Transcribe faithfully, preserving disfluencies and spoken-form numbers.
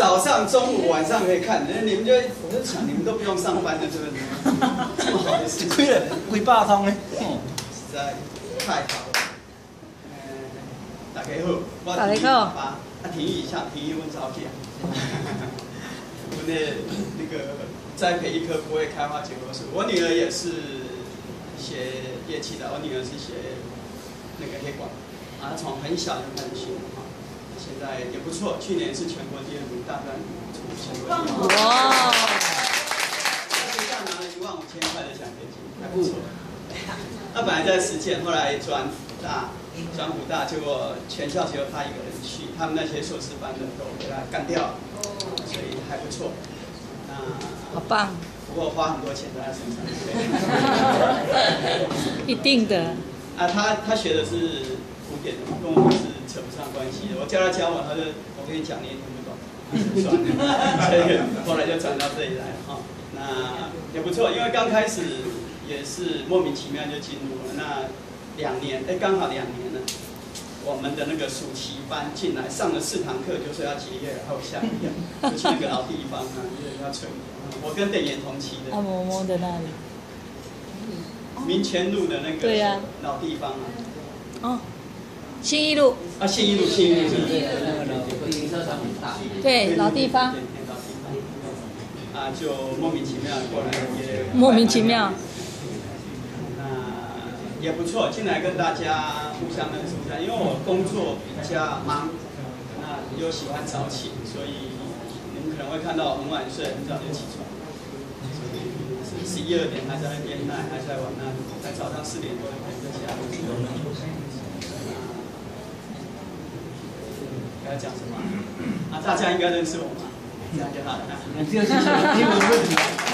早上、中午、晚上可以看，你们就我就想，你们都不用上班的，是不是？这么好的事情， 亏了几百通呢， 实在太好了。呃，大家好，我大家好。 啊，婷宜像婷宜问早起。我那那个栽培一棵不会开花结果树。我女儿也是学乐器的，我女儿是学那个黑管，啊，从很小就开始学啊，现在也不错。去年是全国第二名，大专出全国第一名。哇！学校拿了一万五千块的奖学金，还不错。他本来在实践，后来转辅大，转辅大，结果全校只有他一个人去，他们那些硕士班的都被他干掉了。所以还不错，那、呃、 好棒。 不过花很多钱在他身上。 一定的。 啊，他他学的是古典的，跟我们是扯不上关系的。我叫他教我，他就我跟你讲你也听不懂，算了。所以后来就转到这里来哈、哦。那也不错，因为刚开始也是莫名其妙就进入了。那两年，哎，刚好两年了。我们的那个暑期班进来上了四堂课，就说要结业，然后吓一跳，就去那个老地方啊，因为要吹。我跟邓妍同期的。 按摩摸的那里。 民权路的那个。 对呀、啊。 老地方啊。 哦。信义路。 啊，信义路，信义路，信义路。 停车场很大。 对，老地方。 对，老地方。啊，就莫名其妙过来也。 莫名其妙。 也不错，进来跟大家互相认识一下。因为我工作比较忙，那又喜欢早起，所以你们可能会看到我很晚睡，很早就起床。是十一二点还在那边，那还在玩那里，在早上四点多就可以在家里。该讲什么？啊，大家应该认识我嘛，这样就好了。 这个是英文问题。